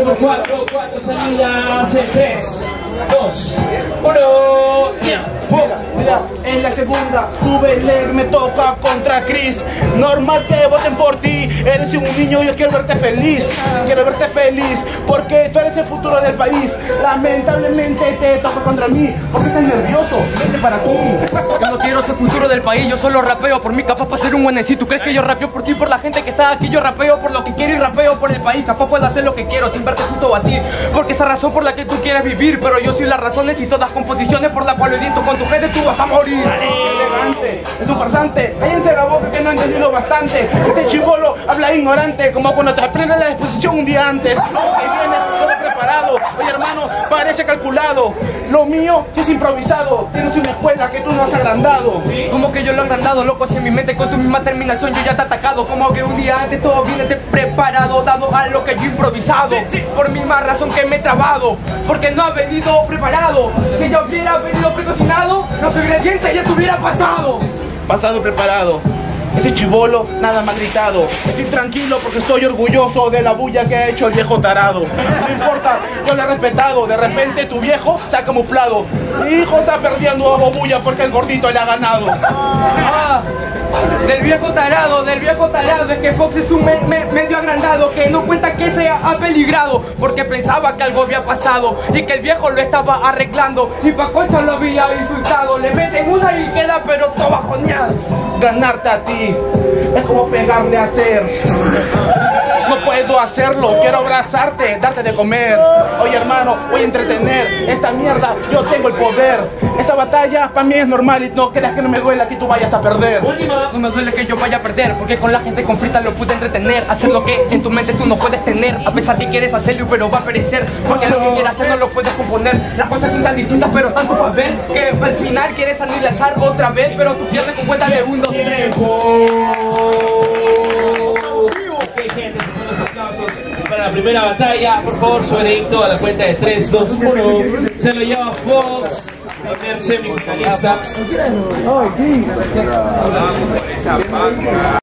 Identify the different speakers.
Speaker 1: 4, salidas en 3, 2, 1, ya.
Speaker 2: Mira, en la segunda, sube leg, me toca contra Chris. Normal que voten por ti, eres un niño, yo quiero verte feliz. Quiero verte feliz, porque tú eres el futuro del país. Lamentablemente te toca contra mí, porque estás nervioso, vete para ti.
Speaker 3: Yo no quiero ser futuro del país, yo solo rapeo por mí, capaz para ser un buen ¿Tú crees que yo rapeo por ti, por la gente que está aquí? Yo rapeo por lo que quiero y rapeo por el país. Capaz puedo hacer lo que quiero sin verte justo a ti, porque esa razón por la que tú quieres vivir, pero yo soy las razones y todas composiciones por la cual lo edito con tu gente tú vas a morir.
Speaker 2: Elegante, es un farsante, cállense la boca que no han entendido bastante. Este chibolo habla ignorante, como cuando te aprendes la exposición un día antes. Que vienes todo preparado, oye hermano, parece calculado. Lo mío sí es improvisado, tienes una escuela que tú no has agrandado.
Speaker 3: Como que yo lo he agrandado, loco, si en mi mente con tu misma terminación yo ya te he atacado. Como que un día antes todo viene preparado, dado a lo que yo he improvisado. Por misma razón que me he trabado, porque no ha venido preparado. Si yo hubiera venido precocinado, los ingredientes ya te hubiera pasado.
Speaker 2: Pasado preparado. Ese chibolo nada me ha gritado. Estoy tranquilo porque estoy orgulloso de la bulla que ha hecho el viejo tarado. No importa, yo lo he respetado. De repente tu viejo se ha camuflado. Mi hijo está perdiendo bulla porque el gordito le ha ganado.
Speaker 3: Del viejo tarado, es que Fox es un medio agrandado que no cuenta que se ha peligrado, porque pensaba que algo había pasado y que el viejo lo estaba arreglando y Pacocho lo había insultado. Le meten una y queda pero todo bajoneado.
Speaker 2: Ganarte a ti es como pegarle a Cersei. No puedo hacerlo, quiero abrazarte, darte de comer. Oye hermano, voy a entretener esta mierda, yo tengo el poder. Esta batalla para mí es normal y no creas que no me duela que tú vayas a perder.
Speaker 3: No me duele que yo vaya a perder, porque con la gente con frita lo pude entretener. Hacer lo que en tu mente tú no puedes tener, a pesar que quieres hacerlo pero va a perecer, porque lo que quieres hacer no lo puedes componer. Las cosas son tan distintas pero tanto para ver, que al final quieres analizar otra vez, pero tú pierdes con cuenta de 1, 2, 3.
Speaker 1: Para la primera batalla, por favor, su veredicto a la cuenta de 3, 2, 1. Se lo lleva Fox, primer semifinalista.